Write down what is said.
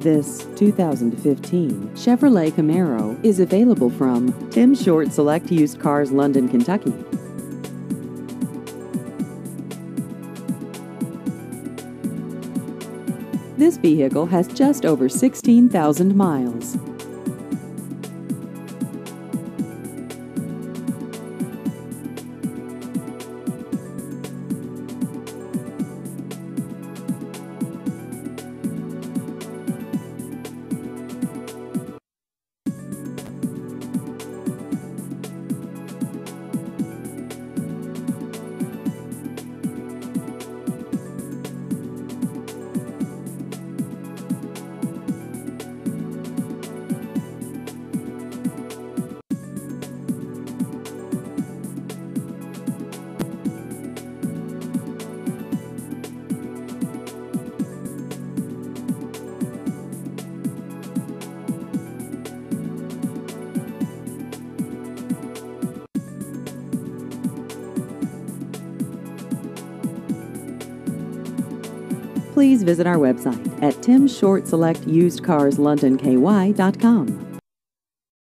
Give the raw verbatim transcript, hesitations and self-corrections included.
This two thousand fifteen Chevrolet Camaro is available from Tim Short Select Used Cars, London, Kentucky. This vehicle has just over sixteen thousand miles. Please visit our website at tim short select used cars london k y dot com.